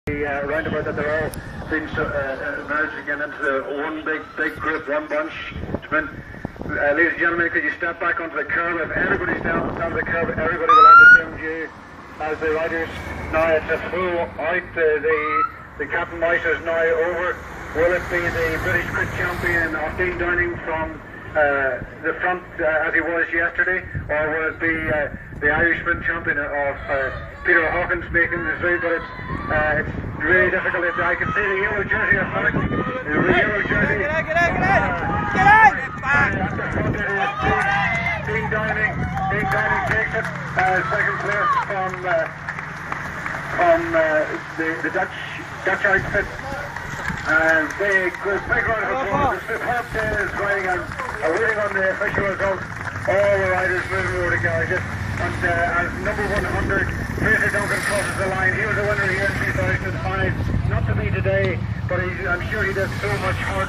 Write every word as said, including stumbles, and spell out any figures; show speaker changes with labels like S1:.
S1: The uh, roundabout that they're all being uh, merged again into one big, big group, one bunch. Uh, ladies and gentlemen, could you step back onto the curb? If everybody's down, down to the curb, everybody will have the same view as the riders. Now it's a full out. The the, the Captain Mouse is now over. Will it be the British crit champion of Dean Downing from uh, the front uh, as he was yesterday, or will it be uh, the Irish sprint champion of uh, Peter Hawkins making the through? But it's uh, it's really difficult. I can see the yellow jersey of Frank. The yellow jersey.
S2: Get out! Get out! Get out! Get out!
S1: At the front it is Dean Downing. Dean Downing takes it uh, second place from uh, from uh, the the Dutch Dutch outfit. And big, good, big round of applause. The superb day is going and uh, waiting on the official results. All the riders moving over to garages. And uh, as number one hundred, Fraser Duncan crosses the line. He was a winner here in two thousand five. Not to be today, but he, I'm sure he did so much hard.